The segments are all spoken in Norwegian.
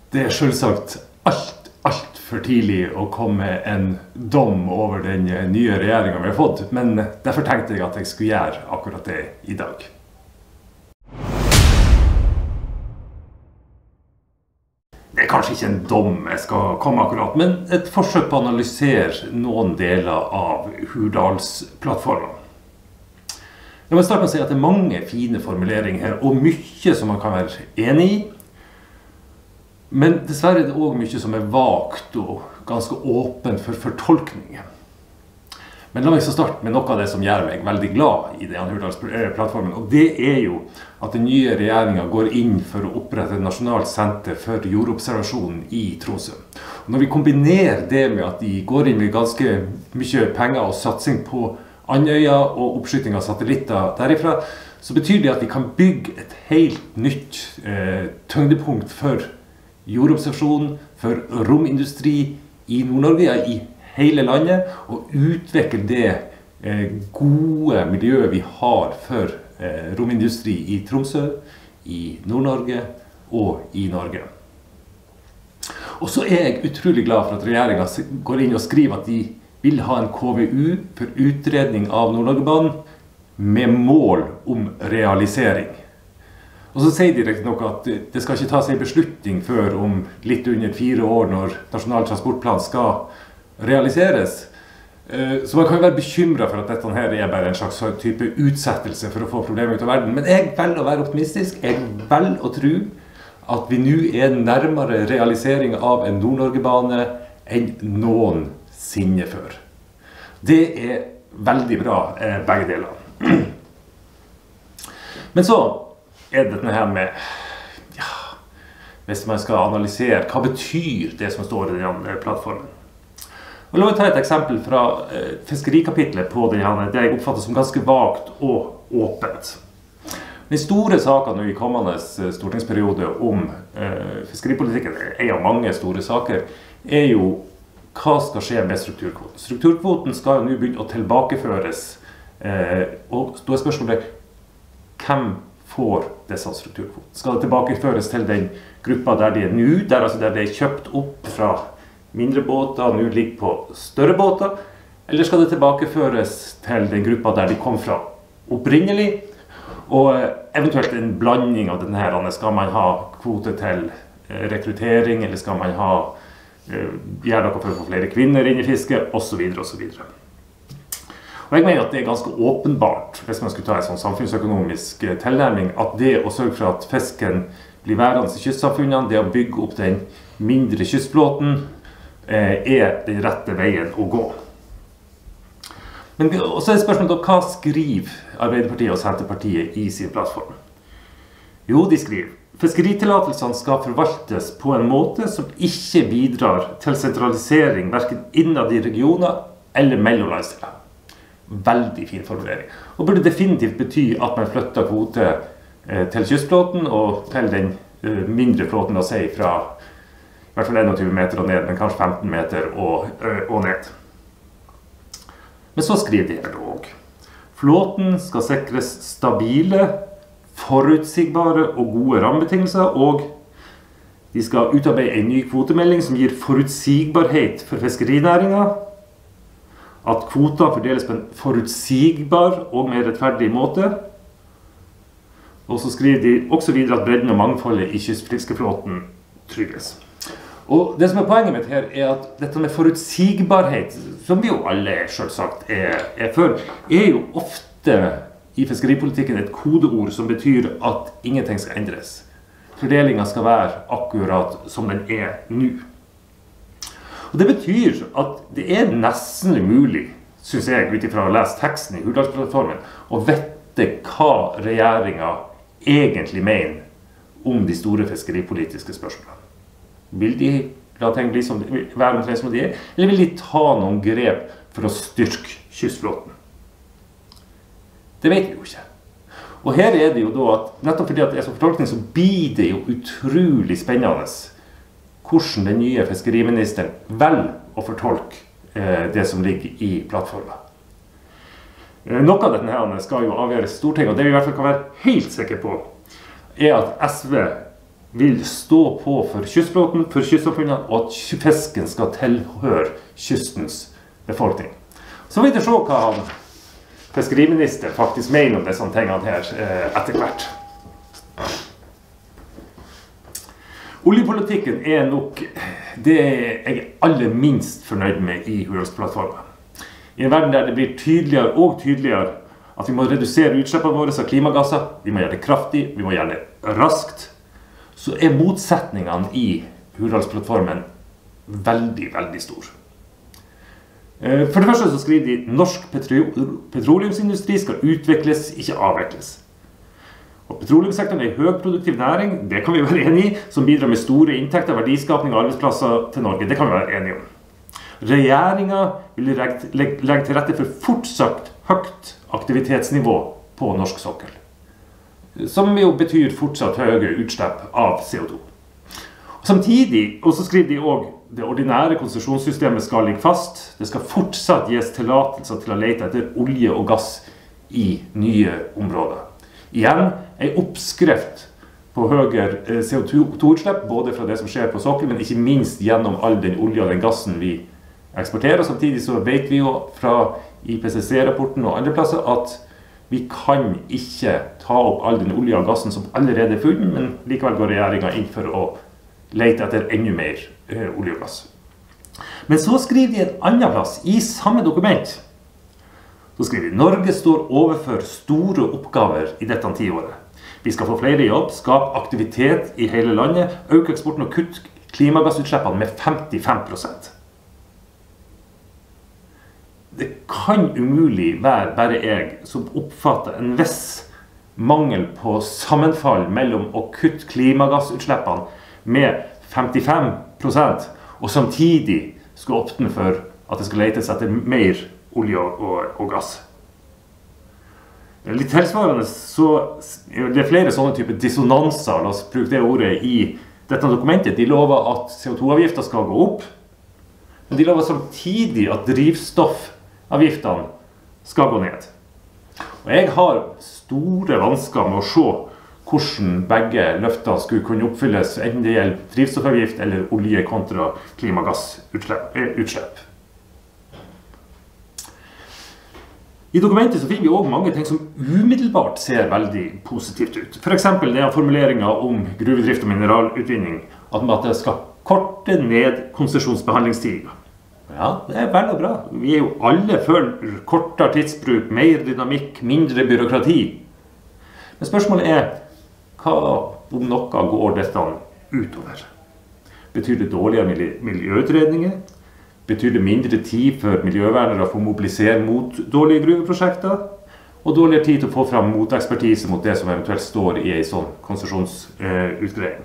Det selvsagt alt for tidlig å komme med en dom over den nye regjeringen vi har fått, men derfor tenkte jeg at jeg skulle gjøre akkurat det i dag. Det er kanskje ikke en dom jeg skal komme akkurat, men et forsøk på å analysere noen deler av Hurdalsplattformen. Jeg må starte med å si at det er mange fine formuleringer her, og mye som man kan være enig i. Men dessverre er det også mye som er vagt og ganske åpent for fortolkninger. Men la meg så starte med noe av det som gjør meg veldig glad i denne Hurdalsplattformen, og det er jo at den nye regjeringen går inn for å opprette et nasjonalt senter for jordobservasjon i Tromsø. Og når vi kombinerer det med at de går inn med ganske mye penger og satsing på Andøya og oppskyting av satellitter derifra, så betyr det at vi kan bygge et helt nytt tyngdepunkt for jordobservasjon, for romindustri i Nord-Norge, i hele landet, og utvikle det gode miljøet vi har for romindustri i Tromsø, i Nord-Norge og i Norge. Og så er jeg utrolig glad for at regjeringen går inn og skriver at de vil ha en KVU for utredning av Nord-Norgebanen med mål om realisering. Og så sier de riktig nok at det skal ikke tas en beslutning før om litt under 4 år når Nasjonal transportplan skal realiseres. Så man kan jo være bekymret for at dette her er bare en slags type utsettelse for å få problemet ut av verden. Men jeg velger å være optimistisk. Jeg velger å tro at vi nå er nærmere realisering av en Nord-Norge-bane enn noensinne før. Det er veldig bra, begge deler. Men så er dette her med, hvis man skal analysere, hva betyr det som står i denne plattformen? Og la meg ta et eksempel fra fiskerikapitlet på det jeg oppfatter som ganske vagt og åpent. Den store saken nå i kommende stortingsperiode om fiskeripolitikken, en av mange store saker, er jo hva skal skje med strukturkvoten. Strukturkvoten skal jo nå begynne å tilbakeføres, og da er spørsmålet, hvem får disse strukturkvotene? Skal det tilbakeføres til den gruppa der de er nå, der det er kjøpt opp fra mindre båter og nå ligger på større båter, eller skal det tilbakeføres til den gruppa der de kom fra opprinnelig, og eventuelt en blanding av denne her, skal man ha kvote til rekruttering, eller skal man gjøre noe for å få flere kvinner inn i fiske, og så videre, og så videre. Og jeg mener at det er ganske åpenbart, hvis man skulle ta en sånn samfunnsøkonomisk tilnærming, at det å sørge for at fisken blir værende i kystsamfunnene, det å bygge opp den mindre kystflåten, er den rette veien å gå. Men så er det spørsmålet om hva skriver Arbeiderpartiet og Senterpartiet i sin plattform? Jo, de skriver: fiskeritillatelsene skal forvaltes på en måte som ikke bidrar til sentralisering, hverken innad i regioner eller mellom landsdeler. Veldig fin formulering. Og burde definitivt bety at man flytter kvote til kystflåten og til den mindre flåten, å si fra i hvert fall 21 meter og ned, men kanskje 15 meter og ned. Men så skriver de her også: flåten skal sikres stabile, forutsigbare og gode rammebetingelser, og de skal utarbeide en ny kvotemelding som gir forutsigbarhet for fiskerinæringen, at kvoter fordeles på en forutsigbar og mer rettferdig måte. Og så skriver de også videre at bredden og mangfoldet i kystfiskeflåten trygges. Og det som er poenget mitt her er at dette med forutsigbarhet, som vi jo alle selvsagt er for, er jo ofte i fiskeripolitikken et kodeord som betyr at ingenting skal endres. Fordelingen skal være akkurat som den er nå. Og det betyr at det er nesten umulig, synes jeg, utifra å lese teksten i Hurdalsplattformen, å vite hva regjeringen egentlig mener om de store fiskeripolitiske spørsmålene. Vil de la ting være omtrent som de er, eller vil de ta noen grep for å styrke kystflåten? Det vet vi jo ikke. Og her er det jo da at, nettopp fordi at det er så fortolkning, så blir det jo utrolig spennende hvordan den nye fiskeriministeren velger å fortolke det som ligger i plattformen. Noe av dette her skal jo avgjøres i Stortinget, og det vi i hvert fall kan være helt sikre på, er at SV vil stå på for kystflåten, for kystsamfunnene, og at fisken skal tilhøre kystens befolkning. Så vil vi se hva fiskeriminister faktisk mener om disse tingene her etter hvert. Oljepolitikken nok det jeg er aller minst fornøyd med i Hurdalsplattformen. I en verden der det blir tydeligere og tydeligere at vi må redusere utslippene våre av klimagasser, vi må gjøre det kraftig, vi må gjøre det raskt, så motsetningene i Hurdalsplattformen veldig, veldig stor. For det første så skriver de norsk petroleumsindustri skal utvikles, ikke avvikles. Og petroleumssektoren en høyproduktiv næring, det kan vi være enige i, som bidrar med store inntekter, verdiskapning og arbeidsplasser til Norge. Det kan vi være enige om. Regjeringen vil legge til rette for fortsatt høyt aktivitetsnivå på norsk sokkel, som jo betyr fortsatt høye utslipp av CO2. Samtidig, og så skriver de også, det ordinære konsesjonssystemet skal ligge fast. Det skal fortsatt gis tillatelser til å lete etter olje og gass i nye områder. Igjen, en oppskrift på høyere CO2-utslipp, både fra det som skjer på sokkelen, men ikke minst gjennom all den olje og den gassen vi eksporterer. Samtidig så vet vi jo fra IPCC-rapporten og andre plasser at vi kan ikke ta opp all den olje og gassen som allerede er funnet, men likevel går regjeringen inn for å lete etter enda mer olje og gass. Men så skriver de en annen plass i samme dokument. Så skriver de Norge står overfor store oppgaver i dette 10-året. Vi skal få flere jobb, skape aktivitet i hele landet, øke eksporten og kutte klimagassutslippene med 55%. Det kan umulig være bare jeg som oppfatter en viss mangel på sammenfall mellom å kutte klimagassutslippene med 55%, og samtidig skal åpne for at det skal letes etter mer olje og gass. Litt tilsvarende så det flere sånne typer dissonanser, la oss bruke det ordet, i dette dokumentet. De lover at CO2-avgifter skal gå opp, men de lover samtidig at drivstoffavgiftene skal gå ned. Og jeg har store vansker med å se hvordan begge løftene skulle kunne oppfylles, enten det gjelder drivstoffavgift eller olje kontra klimagassutslipp. I dokumentet så finner vi også mange ting som umiddelbart ser veldig positivt ut. For eksempel det formuleringen om gruvedrift og mineralutvinning, at det skal korte ned konsesjonsbehandlingstiden. Ja, det vel og bra. Vi jo alle for kortere tidsbruk, mer dynamikk, mindre byråkrati. Men spørsmålet hva om noe går dette utover? Betyr det dårligere miljøutredninger? Betyr det mindre tid for miljøvernere å få mobilisere mot dårlige gruveprosjekter? Og dårligere tid til å få fram motekspertise mot det som eventuelt står i en sånn konsesjonsutgreiing?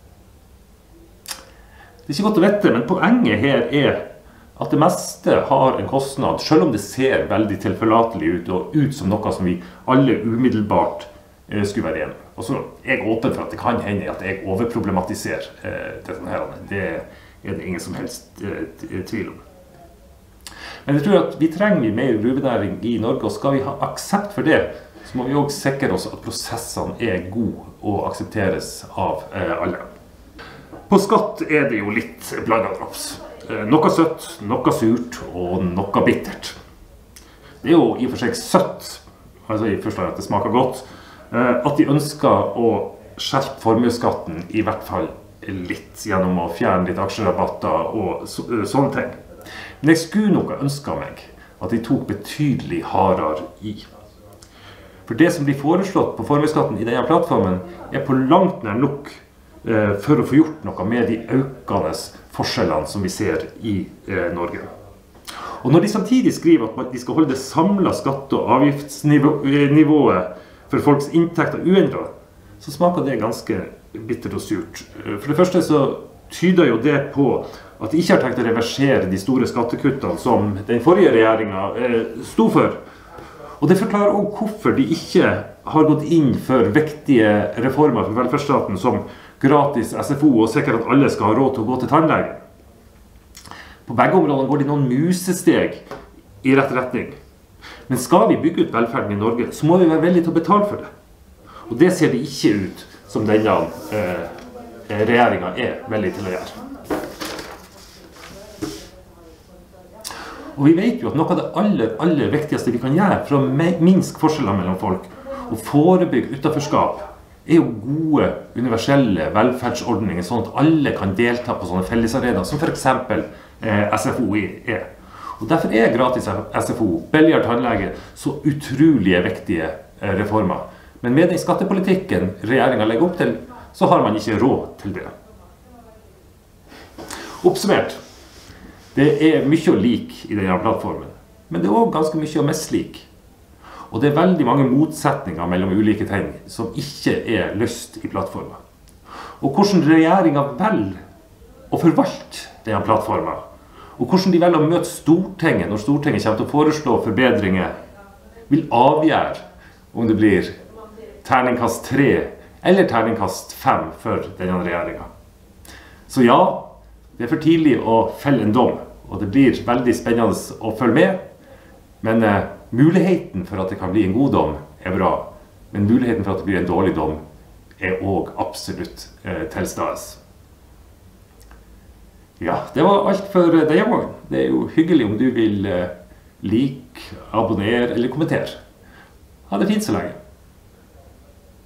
Det ikke godt å vite, men poenget her at det meste har en kostnad, selv om det ser veldig tilforlatelig ut, og ut som noe som vi alle umiddelbart skulle være enige. Og så er jeg åpen for at det kan hende at jeg overproblematiserer dette her. Det det ingen som helst tvil om. Men jeg tror at vi trenger mer gruvenæring i Norge, og skal vi ha aksept for det, så må vi også sikre oss at prosessene gode og aksepteres av alle. På skatt det jo litt blandet drops. Noe søtt, noe surt og noe bittert. Det jo i og for seg søtt, altså i første at det smaker godt, at de ønsker å skjerpe formuesskatten i hvert fall litt, gjennom å fjerne litt aksjerabatter og sånne ting. Men jeg skulle nok ønske meg at de tok betydelig hardere i. For det som blir foreslått på formuesskatten i denne plattformen på langt nær nok for å få gjort noe med de økende forskjellene som vi ser i Norge. Og når de samtidig skriver at de skal holde det samlede skatte- og avgiftsnivået for folks inntekter uendret, så smaker det ganske bittert og surt. For det første så tyder jo det på at de ikke har tenkt å reversere de store skattekuttene som den forrige regjeringen sto for. Og det forklarer også hvorfor de ikke har gått inn for viktige reformer for velferdsstaten som gratis SFO og sikkert at alle skal ha råd til å gå til tannlegen. På begge områdene går de noen musesteg i rett retning. Men skal vi bygge ut velferden i Norge, så må vi være villige til å betale for det. Og det ser det ikke ut som denne regjeringen villig til å gjøre. Og vi vet jo at noe av det aller viktigste vi kan gjøre for å minske forskjeller mellom folk og forebygge utenforskap, jo gode, universelle velferdsordninger, sånn at alle kan delta på sånne fellesarenaer, som for eksempel SFO er. Og derfor gratis SFO, billigere tannlege, så utrolig viktige reformer. Men med den skattepolitikken regjeringen legger opp til, så har man ikke råd til det. Oppsummert, det mye å like i denne plattformen, men det også ganske mye å mislike. Og det veldig mange motsetninger mellom ulike ting som ikke løst i plattformen. Og hvordan regjeringen velger å forvalte denne plattformen, og hvordan de velger å møte Stortinget når Stortinget kommer til å foreslå forbedringer, vil avgjøre om det blir terningkast 3 eller terningkast 5 for denne regjeringen. Så ja, det for tidlig å felle en dom, og det blir veldig spennende å følge med, men muligheten for at det kan bli en god dom bra, men muligheten for at det blir en dårlig dom også absolutt tilstades. Ja, det var alt for denne gangen. Det jo hyggelig om du vil like, abonnere eller kommentere. Ha det fint så lenge.